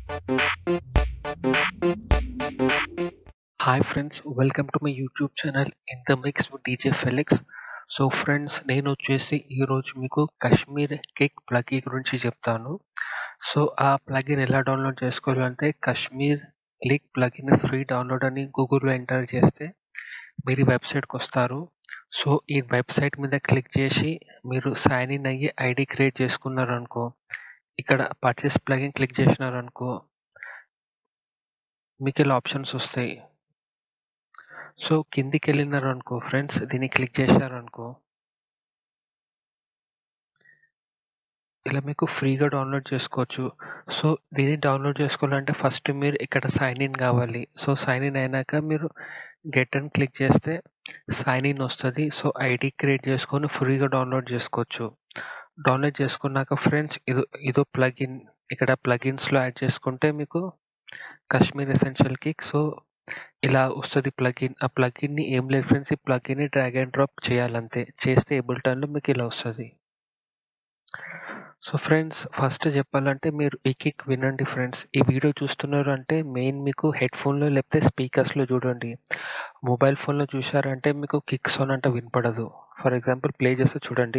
Hi friends, welcome to my YouTube channel in the mix with DJ Felix. So friends, నేను వచ్చేసి ఈరోజు మీకు Kashmir kick ప్లగin గురించి చెప్తాను. సో ఆ ప్లగిన్ ఎలా డౌన్లోడ్ చేసుకోవాలంటే కాశ్మీర్ క్లిక్ ప్లగిన్ ఫ్రీ డౌన్లోడ్ అని గూగుల్లో ఎంటర్ చేస్తే మీరు ఈ వెబ్సైట్కి వస్తారు. సో ఈ వెబ్సైట్ మీద క్లిక్ చేసి మీరు సైన్ ఇన్ అయ్యి ఐడి క్రియేట్ చేసుకున్నారనుకో, ఇక్కడ పర్చేస్ ప్లగిన్ క్లిక్ చేసినారనుకో మీకు ఇలా ఆప్షన్స్ వస్తాయి. సో కిందికి వెళ్ళినారనుకో ఫ్రెండ్స్, దీన్ని క్లిక్ చేశారనుకో ఇలా మీకు ఫ్రీగా డౌన్లోడ్ చేసుకోవచ్చు. సో దీన్ని డౌన్లోడ్ చేసుకోవాలంటే ఫస్ట్ మీరు ఇక్కడ సైన్ ఇన్ కావాలి. సో సైన్ ఇన్ అయినాక మీరు గెట్ అని క్లిక్ చేస్తే సైన్ ఇన్ వస్తుంది. సో ఐడి క్రియేట్ చేసుకొని ఫ్రీగా డౌన్లోడ్ చేసుకోవచ్చు. డౌన్లోడ్ చేసుకున్నాక ఫ్రెండ్స్ ఇదో ప్లగిన్, ఇక్కడ ప్లగిన్స్లో యాడ్ చేసుకుంటే మీకు కాశ్మీర్ ఎసెన్షియల్ కిక్ సో ఇలా వస్తుంది ప్లగిన్. ఆ ప్లగిన్ని ఏం లేదు ఫ్రెండ్స్, ఈ ప్లగిన్ని డ్రాగ్ అండ్ డ్రాప్ చేయాలంతే. చేస్తే ఏబుల్టన్లో మీకు ఇలా వస్తుంది. సో ఫ్రెండ్స్, ఫస్ట్ చెప్పాలంటే మీరు ఈ కిక్ వినండి ఫ్రెండ్స్. ఈ వీడియో చూస్తున్నారు అంటే మెయిన్ మీకు హెడ్ ఫోన్లో లేకపోతే స్పీకర్స్లో చూడండి. మొబైల్ ఫోన్లో చూసారంటే మీకు కిక్ సౌండ్ అంటే వినపడదు. ఫర్ ఎగ్జాంపుల్ ప్లే చేస్తే చూడండి.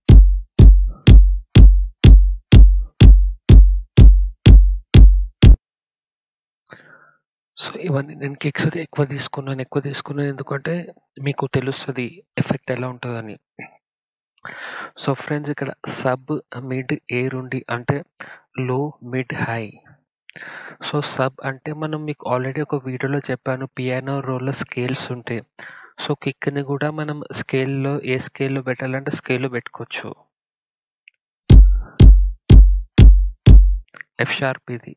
సో ఇవన్నీ నేను కిక్స్ ఎక్కువ తీసుకున్నాను ఎందుకంటే మీకు తెలుస్తుంది ఎఫెక్ట్ ఎలా ఉంటుందని. సో ఫ్రెండ్స్, ఇక్కడ సబ్, మిడ్, ఎయిర్ ఉంది అంటే low, mid, high. So sub అంటే మనం మీకు ఆల్రెడీ ఒక వీడియోలో చెప్పాను, పియానో రోల్లో స్కేల్స్ ఉంటాయి. సో కిక్ని కూడా మనం స్కేల్లో ఏ స్కేల్లో పెట్టాలంటే స్కేల్లో పెట్టుకోవచ్చు. ఎఫ్ షార్ప్ ఇది.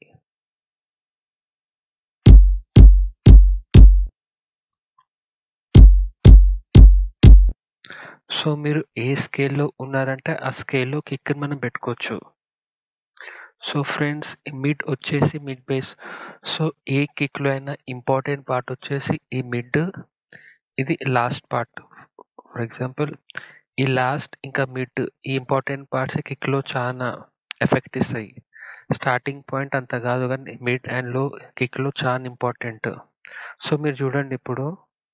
సో మీరు ఏ స్కేల్లో ఉన్నారంటే ఆ స్కేల్లో కిక్ మనం పెట్టుకోవచ్చు. సో ఫ్రెండ్స్, మిడ్ వచ్చేసి మిడ్ బేస్. సో ఏ కిక్లో అయినా ఇంపార్టెంట్ పార్ట్ వచ్చేసి ఈ మిడ్, ఇది లాస్ట్ పార్ట్. ఫర్ ఎగ్జాంపుల్ ఈ లాస్ట్ ఇంకా మిడ్, ఈ ఇంపార్టెంట్ పార్ట్స్ కిక్లో చాలా ఎఫెక్ట్ ఇస్తాయి. స్టార్టింగ్ పాయింట్ అంత కాదు కానీ మిడ్ అండ్ లో కిక్లో చాలా ఇంపార్టెంట్. సో మీరు చూడండి, ఇప్పుడు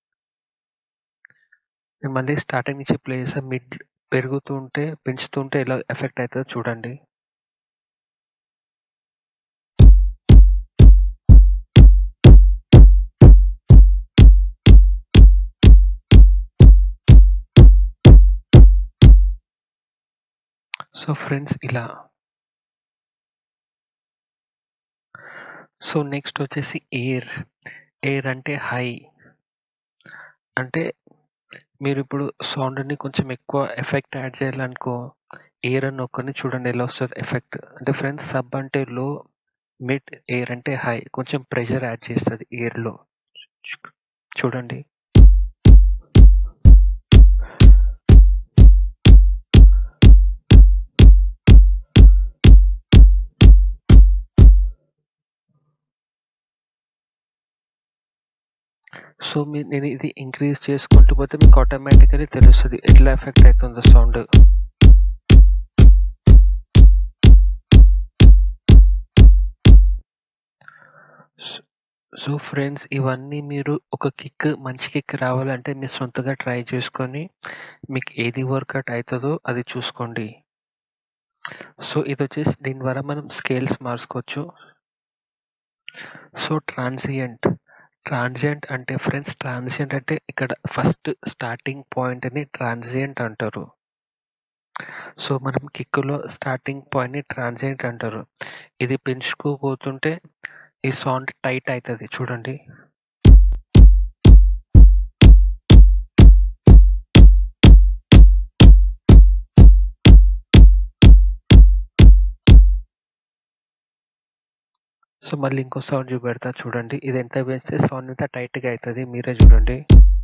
నేను మళ్ళీ స్టార్టింగ్ నుంచి ప్లే చేసా. మిడ్ పెంచుతుంటే ఎలా ఎఫెక్ట్ అవుతుందో చూడండి. సో ఫ్రెండ్స్ ఇలా. సో నెక్స్ట్ వచ్చేసి ఎయిర్ అంటే హై. అంటే మీరు ఇప్పుడు సౌండ్ని కొంచెం ఎక్కువ ఎఫెక్ట్ యాడ్ చేయాలనుకో, ఎయిర్ అని ఒక్కరిని చూడండి ఎలా వస్తుంది ఎఫెక్ట్. అంటే ఫ్రెండ్స్, సబ్ అంటే లో, మిడ్, ఎయిర్ అంటే హై. కొంచెం ప్రెషర్ యాడ్ చేస్తుంది ఎయిర్లో. చూడండి. సో నేను ఇది ఇంక్రీజ్ చేసుకుంటూ పోతే మీకు ఆటోమేటికలీ తెలుస్తుంది ఎట్లా ఎఫెక్ట్ అవుతుందో సౌండ్. సో ఫ్రెండ్స్, ఇవన్నీ మీరు ఒక మంచి కిక్ రావాలంటే మీరు సొంతగా ట్రై చేసుకొని మీకు ఏది వర్కౌట్ అవుతుందో అది చూసుకోండి. సో ఇది వచ్చేసి దీని ద్వారా మనం స్కేల్స్ మార్చుకోవచ్చు. సో ట్రాన్సియంట్ అంటే ఫ్రెండ్స్, ట్రాన్సియంట్ అంటే ఇక్కడ ఫస్ట్ స్టార్టింగ్ పాయింట్ని ట్రాన్సియంట్ అంటారు. సో మనం కిక్లో స్టార్టింగ్ పాయింట్ని ట్రాన్సియంట్ అంటారు. ఇది పెంచుకోబోతుంటే ఈ సౌండ్ టైట్ అవుతుంది చూడండి. సో మళ్ళీ ఇంకో సౌండ్ చూపెడతా చూడండి. ఇది ఎంత పెంచితే సౌండ్ ఎంత టైట్గా అవుతుంది మీరే చూడండి.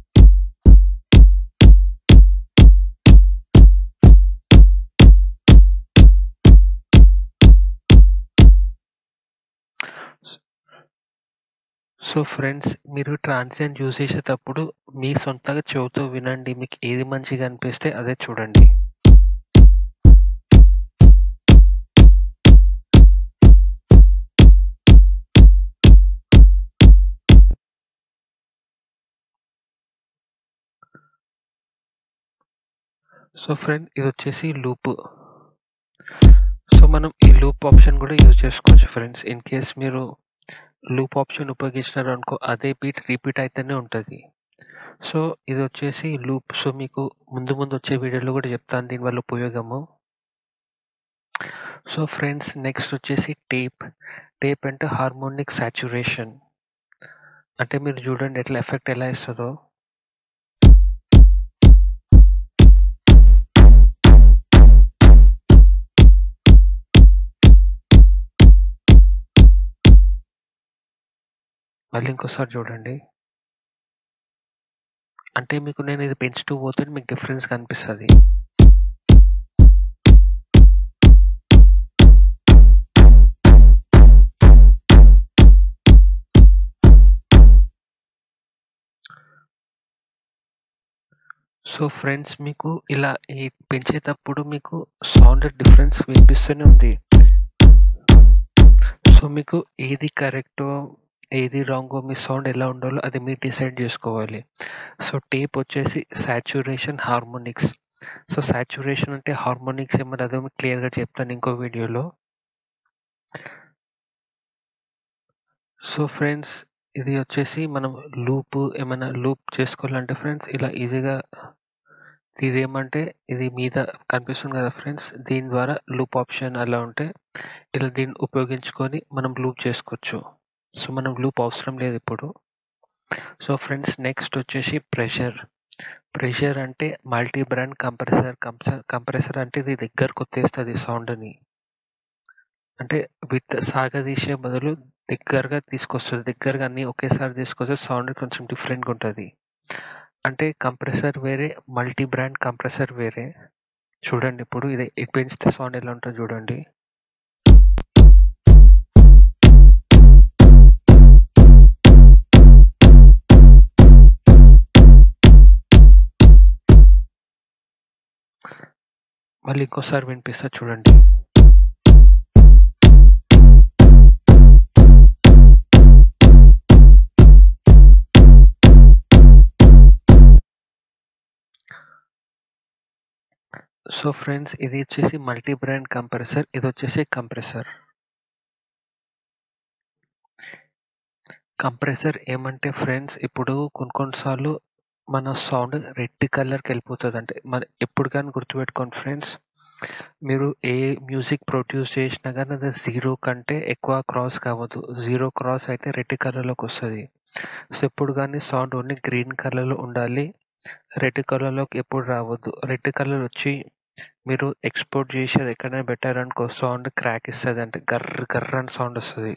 సో ఫ్రెండ్స్, మీరు ట్రాన్సియెంట్ యూజ్ చేసేటప్పుడు మీ సొంతగా చెవితో వినండి. మీకు ఏది మంచిగా అనిపిస్తే అదే చూడండి. సో ఫ్రెండ్ ఇది వచ్చేసి లూప్. సో మనం ఈ లూప్ ఆప్షన్ కూడా యూజ్ చేసుకోవచ్చు ఫ్రెండ్స్. ఇన్ కేస్ మీరు లూప్ ఆప్షన్ ఉపయోగించినారు అనుకో అదే బీట్ రిపీట్ అయితేనే ఉంటుంది. సో ఇది వచ్చేసి లూప్. సో మీకు ముందు ముందు వచ్చే వీడియోలో కూడా చెప్తాను దీనివల్ల ఉపయోగము. సో ఫ్రెండ్స్ నెక్స్ట్ వచ్చేసి టేప్. టేప్ అంటే హార్మోనిక్ సాచురేషన్. అంటే మీరు చూడండి ఎట్లా ఎఫెక్ట్ ఎలా ఇస్తుందో. మళ్ళీ ఇంకోసారి చూడండి. అంటే మీకు నేను ఇది పెంచుతూ పోతే మీకు డిఫరెన్స్ కనిపిస్తుంది. సో ఫ్రెండ్స్ మీకు ఇలా ఈ పెంచేటప్పుడు మీకు సౌండ్ డిఫరెన్స్ వినిపిస్తూనే ఉంది. సో మీకు ఏది కరెక్టో ఏది రాంగో మీ సౌండ్ ఎలా ఉండాలో అది మీరు డిసైడ్ చేసుకోవాలి. సో టేప్ వచ్చేసి సాచురేషన్ హార్మోనిక్స్. సో సాచురేషన్ అంటే హార్మోనిక్స్ ఏమన్నా అదో మీకు క్లియర్గా చెప్తాను ఇంకో వీడియోలో. సో ఫ్రెండ్స్ ఇది వచ్చేసి మనం లూప్ ఏమైనా లూప్ చేసుకోవాలంటే ఫ్రెండ్స్ ఇలా ఈజీగా ఇదేమంటే ఇది మీద కనిపిస్తుంది కదా ఫ్రెండ్స్, దీని ద్వారా లూప్ ఆప్షన్ అలా ఉంటే ఇలా దీన్ని ఉపయోగించుకొని మనం లూప్ చేసుకోవచ్చు. సో మనం లూప్ అవసరం లేదు ఇప్పుడు. సో ఫ్రెండ్స్ నెక్స్ట్ వచ్చేసి ప్రెషర్. ప్రెషర్ అంటే మల్టీ బ్రాండ్ కంప్రెసర్. కంప్రెసర్ అంటే ఇది దగ్గరకు వచ్చేస్తుంది సౌండ్ని. అంటే విత్ సాగదీసే బదులు దగ్గరగా తీసుకొస్తుంది. దగ్గరగా అన్ని ఒకేసారి తీసుకొస్తే సౌండ్ కొంచెం డిఫరెంట్గా ఉంటుంది. అంటే కంప్రెసర్ వేరే, మల్టీ బ్రాండ్ కంప్రెసర్ వేరే. చూడండి ఇప్పుడు ఇది పెంచితే సౌండ్ ఎలా ఉంటుందో చూడండి. మళ్ళీ ఇంకోసారి వినిపిస్తా చూడండి. సో ఫ్రెండ్స్ ఇది వచ్చేసి మల్టీ బ్రాండ్ కంప్రెసర్, ఇది వచ్చేసి కంప్రెసర్. కంప్రెసర్ ఏమంటే ఫ్రెండ్స్ ఇప్పుడు కొన్నిసార్లు మన సౌండ్ రెడ్ కలర్కి వెళ్ళిపోతుంది. అంటే మన ఎప్పుడు కానీ గుర్తుపెట్టుకోండి ఫ్రెండ్స్, మీరు ఏ మ్యూజిక్ ప్రొడ్యూస్ చేసినా కానీ అది 0 కంటే ఎక్కువ క్రాస్ కావద్దు. 0 క్రాస్ అయితే రెడ్ కలర్లోకి వస్తుంది. సో ఎప్పుడు కానీ సౌండ్ ఓన్లీ గ్రీన్ కలర్లో ఉండాలి, రెడ్ కలర్లోకి ఎప్పుడు రావద్దు. రెడ్ కలర్ వచ్చి మీరు ఎక్స్పోర్ట్ చేసేది ఎక్కడైనా పెట్టారనుకో సౌండ్ క్రాక్ ఇస్తుంది, అంటే గర్ర గర్ర అని సౌండ్ వస్తుంది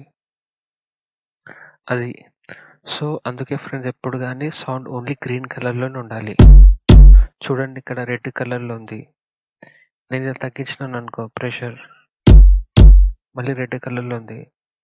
అది. సో అందుకే ఫ్రెండ్స్ ఎప్పుడు కానీ సౌండ్ ఓన్లీ గ్రీన్ కలర్లోనే ఉండాలి. చూడండి ఇక్కడ రెడ్ కలర్లో ఉంది. నేను ఇలా తగ్గించినాను అనుకో ప్రెషర్, మళ్ళీ రెడ్ కలర్లో ఉంది.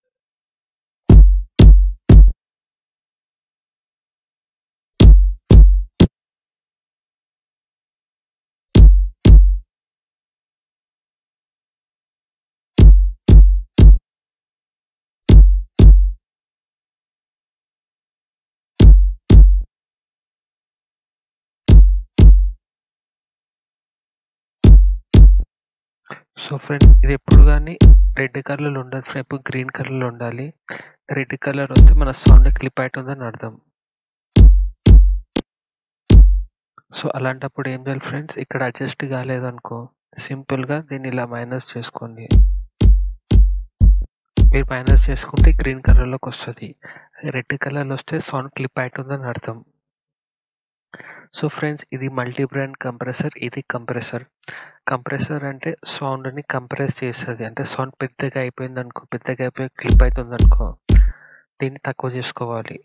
సో ఫ్రెండ్ ఇది ఎప్పుడు కానీ రెడ్ కలర్లో ఉండదు ఫ్రెండ్, ఎప్పుడు గ్రీన్ కలర్లో ఉండాలి. రెడ్ కలర్ వస్తే మన సౌండ్ క్లిప్ అవుతుందని అర్థం. సో అలాంటప్పుడు ఏం చేయాలి ఫ్రెండ్స్, ఇక్కడ అడ్జస్ట్ కాలేదనుకో సింపుల్గా దీన్ని ఇలా మైనస్ చేసుకోండి. మీరు మైనస్ చేసుకుంటే గ్రీన్ కలర్లోకి వస్తుంది. రెడ్ కలర్లో వస్తే సౌండ్ క్లిప్ అవుతుందని అర్థం. సో ఫ్రెండ్స్ ఇది మల్టీ బ్రాండ్ కంప్రెసర్, ఇది కంప్రెసర్. కంప్రెసర్ అంటే సౌండ్ని కంప్రెస్ చేస్తుంది. అంటే సౌండ్ పెద్దగా అయిపోయింది అనుకో, పెద్దగా అయిపోయి క్లిప్ అవుతుంది అనుకో, దీన్ని తక్కువ చేసుకోవాలి.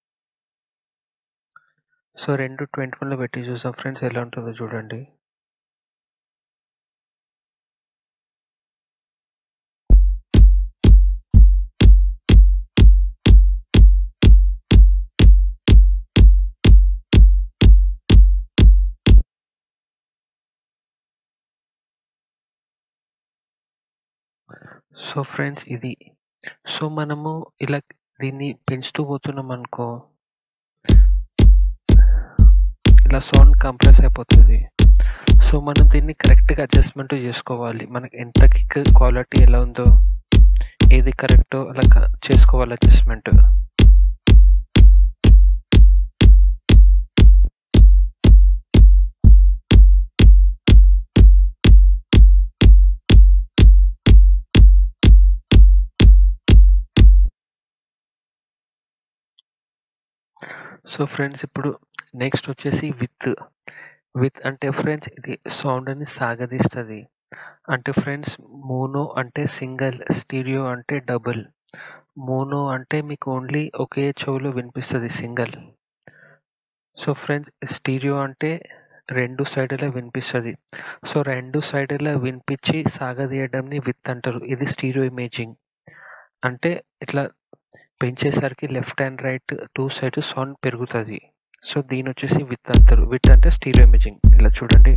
సో 2:21లో పెట్టి చూసాం ఫ్రెండ్స్ ఎలా ఉంటుందో చూడండి. సో ఫ్రెండ్స్ ఇది. సో మనము ఇలా దీన్ని పెంచుతూ పోతున్నాం అనుకో ఇలా సౌండ్ కంప్రెస్ అయిపోతుంది. సో మనం దీన్ని కరెక్ట్గా అడ్జస్ట్మెంట్ చేసుకోవాలి. మనకి ఎంత కిక్ క్వాలిటీ ఎలా ఉందో, ఏది కరెక్టో అలా చేసుకోవాలి అడ్జస్ట్మెంట్. సో ఫ్రెండ్స్, ఇప్పుడు నెక్స్ట్ వచ్చేసి విత్ అంటే ఫ్రెండ్స్ ఇది సౌండ్ని సాగదీస్తుంది. అంటే ఫ్రెండ్స్, మోనో అంటే సింగిల్, స్టీరియో అంటే డబుల్. మోనో అంటే మీకు ఓన్లీ ఒకే చెవులో వినిపిస్తుంది సింగిల్. సో ఫ్రెండ్స్, స్టీరియో అంటే రెండు సైడులా వినిపిస్తుంది. సో రెండు సైడులా వినిపించి సాగదీయడంని విత్ అంటారు. ఇది స్టీరియో ఇమేజింగ్. అంటే ఇట్లా పెంచేసరికి left and right two sides sound పెరుగుతుంది. సో దీని వచ్చేసి విత్ అంటారు. విత్ అంటే స్టీరియో ఇమేజింగ్. ఇలా చూడండి.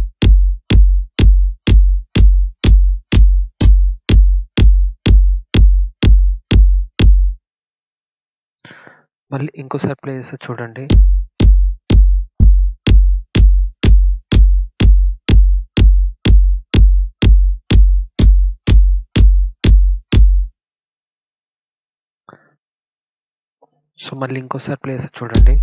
మళ్ళీ ఇంకోసారి ప్లే చేస్తే చూడండి. సో మళ్ళీ ఇంకోసారి ప్లే చేస్తే చూడండి.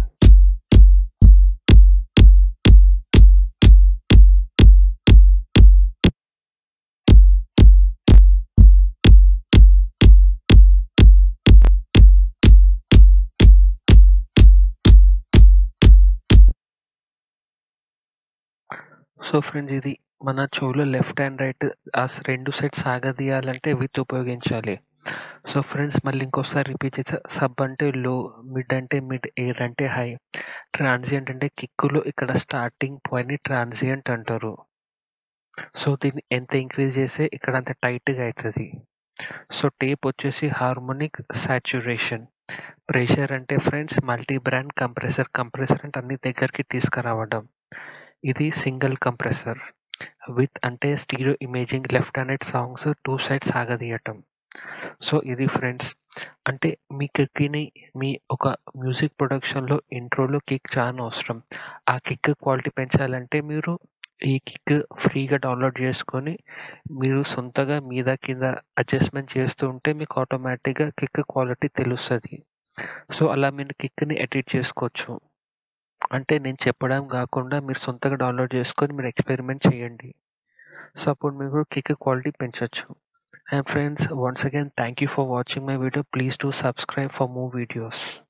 సో ఫ్రెండ్స్, ఇది మన చెవులో లెఫ్ట్ అండ్ రైట్ ఆ రెండు సైడ్స్ సాగదీయాలంటే విత్ ఉపయోగించాలి. సో ఫ్రెండ్స్, మళ్ళీ ఇంకోసారి రిపీట్ చేస్తే సబ్ అంటే లో, మిడ్ అంటే మిడ్, ఎయిర్ అంటే హై, ట్రాన్సియంట్ అంటే కిక్కులో ఇక్కడ స్టార్టింగ్ పాయింట్ని ట్రాన్సియంట్ అంటారు. సో దీన్ని ఎంత ఇంక్రీజ్ చేస్తే ఇక్కడ అంత టైట్గా అవుతుంది. సో టేప్ వచ్చేసి హార్మోనిక్ సాచురేషన్. ప్రెషర్ అంటే friends multi brand compressor. Compressor అంటే అన్ని దగ్గరికి తీసుకురావడం. ఇది సింగిల్ కంప్రెసర్. విత్ అంటే stereo imaging, left handed songs two sides సాగదీయటం. సో ఇది ఫ్రెండ్స్. అంటే మీ కిక్ని మీ ఒక మ్యూజిక్ ప్రొడక్షన్లో ఇంట్రోలో కిక్ చాలా అవసరం. ఆ కిక్ క్వాలిటీ పెంచాలంటే మీరు ఈ కిక్ ఫ్రీగా డౌన్లోడ్ చేసుకొని మీరు సొంతగా మీద కింద అడ్జస్ట్మెంట్ చేస్తూ ఉంటే మీకు ఆటోమేటిక్గా కిక్ క్వాలిటీ తెలుస్తుంది. సో అలా మీరు కిక్ని ఎడిట్ చేసుకోవచ్చు. అంటే నేను చెప్పడం కాకుండా మీరు సొంతంగా డౌన్లోడ్ చేసుకొని మీరు ఎక్స్పెరిమెంట్ చేయండి. సో అప్పుడు మీరు కిక్ క్వాలిటీ పెంచొచ్చు. And friends, once again, thank you for watching my video. Please do subscribe for more videos.